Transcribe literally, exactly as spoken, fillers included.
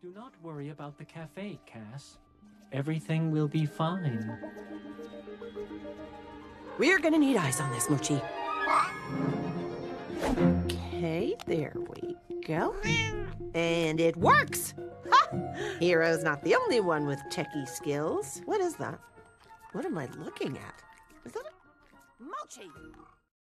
Do not worry about the cafe, Cass. Everything will be fine. We're gonna need eyes on this, Mochi. Okay, there we go. And it works! Ha! Hero's not the only one with techie skills. What is that? What am I looking at? Is that a... Mochi!